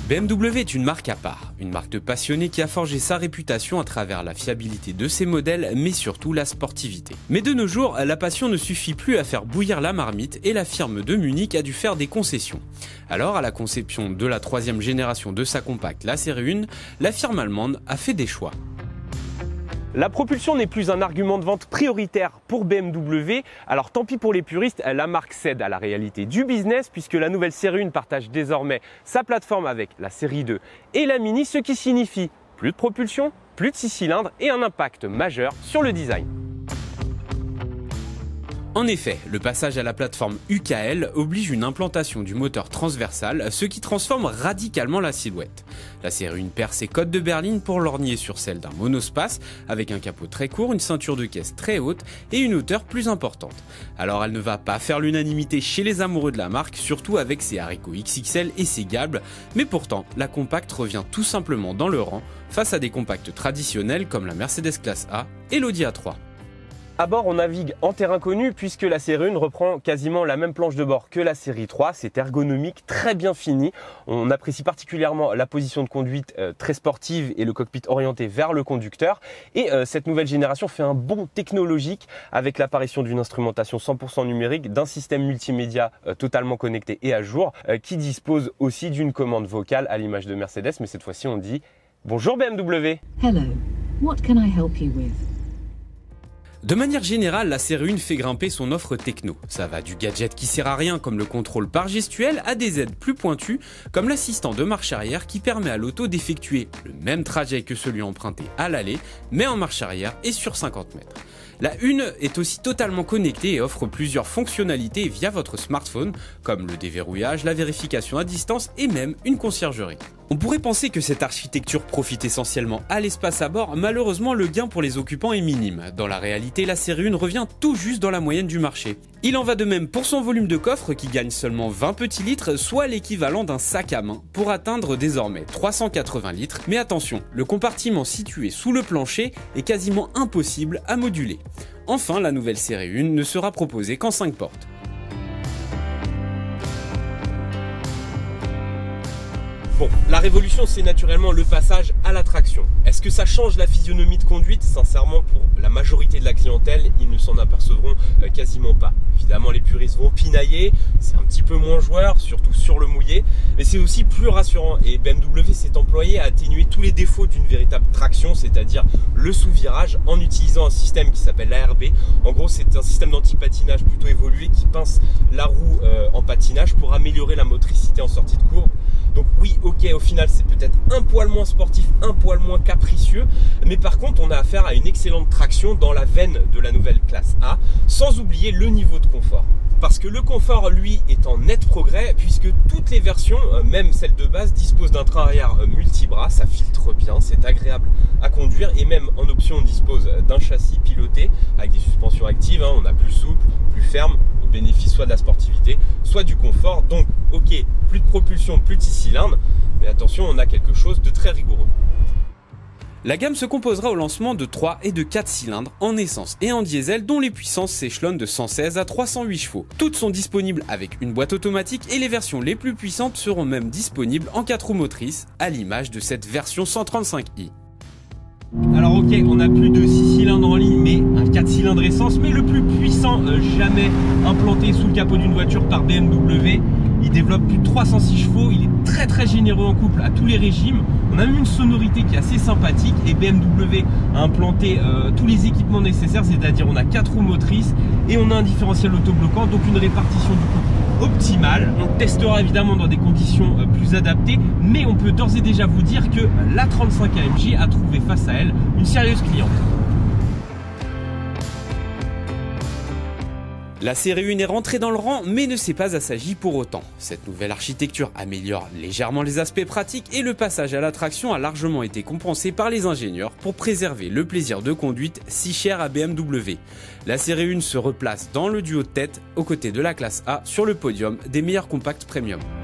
BMW est une marque à part, une marque de passionnés qui a forgé sa réputation à travers la fiabilité de ses modèles, mais surtout la sportivité. Mais de nos jours, la passion ne suffit plus à faire bouillir la marmite et la firme de Munich a dû faire des concessions. Alors, à la conception de la troisième génération de sa compacte, la série 1, la firme allemande a fait des choix. La propulsion n'est plus un argument de vente prioritaire pour BMW, alors tant pis pour les puristes, la marque cède à la réalité du business puisque la nouvelle série 1 partage désormais sa plateforme avec la série 2 et la Mini, ce qui signifie plus de propulsion, plus de 6 cylindres et un impact majeur sur le design. En effet, le passage à la plateforme UKL oblige une implantation du moteur transversal, ce qui transforme radicalement la silhouette. La série 1 perd ses côtes de berline pour lorgner sur celle d'un monospace, avec un capot très court, une ceinture de caisse très haute et une hauteur plus importante. Alors elle ne va pas faire l'unanimité chez les amoureux de la marque, surtout avec ses haricots XXL et ses gables, mais pourtant la compacte revient tout simplement dans le rang face à des compacts traditionnels comme la Mercedes Classe A et l'Audi A3. À bord, on navigue en terrain connu puisque la série 1 reprend quasiment la même planche de bord que la série 3. C'est ergonomique, très bien fini. On apprécie particulièrement la position de conduite très sportive et le cockpit orienté vers le conducteur. Et cette nouvelle génération fait un bond technologique avec l'apparition d'une instrumentation 100% numérique, d'un système multimédia totalement connecté et à jour qui dispose aussi d'une commande vocale à l'image de Mercedes. Mais cette fois-ci, on dit « Bonjour BMW ». Hello, what can I help you with? De manière générale, la série 1 fait grimper son offre techno. Ça va du gadget qui sert à rien comme le contrôle par gestuelle à des aides plus pointues comme l'assistant de marche arrière qui permet à l'auto d'effectuer le même trajet que celui emprunté à l'allée mais en marche arrière et sur 50 mètres. La 1 est aussi totalement connectée et offre plusieurs fonctionnalités via votre smartphone comme le déverrouillage, la vérification à distance et même une conciergerie. On pourrait penser que cette architecture profite essentiellement à l'espace à bord, malheureusement le gain pour les occupants est minime. Dans la réalité, la série 1 revient tout juste dans la moyenne du marché. Il en va de même pour son volume de coffre qui gagne seulement 20 petits litres, soit l'équivalent d'un sac à main, pour atteindre désormais 380 litres. Mais attention, le compartiment situé sous le plancher est quasiment impossible à moduler. Enfin, la nouvelle série 1 ne sera proposée qu'en 5 portes. Bon, la révolution, c'est naturellement le passage à la traction. Est-ce que ça change la physionomie de conduite? Sincèrement, pour la majorité de la clientèle, ils ne s'en apercevront quasiment pas. Évidemment, les puristes vont pinailler, c'est un petit peu moins joueur, surtout sur le mouillé, mais c'est aussi plus rassurant. Et BMW s'est employé à atténuer tous les défauts d'une véritable traction, c'est-à-dire le sous-virage, en utilisant un système qui s'appelle l'ARB. En gros, c'est un système d'anti-patinage plutôt évolué qui pince la roue en patinage pour améliorer la motricité en sortie de courbe. Donc oui, ok, au final c'est peut-être un poil moins sportif, un poil moins capricieux, mais par contre on a affaire à une excellente traction dans la veine de la nouvelle classe A, sans oublier le niveau de confort. Parce que le confort, lui, est en net progrès, puisque toutes les versions, même celle de base, disposent d'un train arrière multibras, ça filtre bien, c'est agréable à conduire, et même en option on dispose d'un châssis piloté avec des suspensions actives, on a plus souple, plus ferme, au bénéfice soit de la sportivité, soit du confort. Donc ok, plus de propulsion, plus de 6 cylindres, mais attention, on a quelque chose de très rigoureux. La gamme se composera au lancement de 3 et de 4 cylindres en essence et en diesel dont les puissances s'échelonnent de 116 à 308 chevaux. Toutes sont disponibles avec une boîte automatique et les versions les plus puissantes seront même disponibles en 4 roues motrices à l'image de cette version 135i. Alors ok, on a plus de 6 cylindres en ligne, mais un 4 cylindres essence, mais le plus puissant jamais implanté sous le capot d'une voiture par BMW. Il développe plus de 306 chevaux, il est très généreux en couple à tous les régimes. On a même une sonorité qui est assez sympathique et BMW a implanté tous les équipements nécessaires, c'est-à-dire on a 4 roues motrices et on a un différentiel autobloquant, donc une répartition du coup optimale. On testera évidemment dans des conditions plus adaptées, mais on peut d'ores et déjà vous dire que la 35 AMG a trouvé face à elle une sérieuse cliente. La série 1 est rentrée dans le rang mais ne s'est pas assagie pour autant. Cette nouvelle architecture améliore légèrement les aspects pratiques et le passage à la traction a largement été compensé par les ingénieurs pour préserver le plaisir de conduite si cher à BMW. La série 1 se replace dans le duo de tête aux côtés de la classe A sur le podium des meilleurs compacts premium.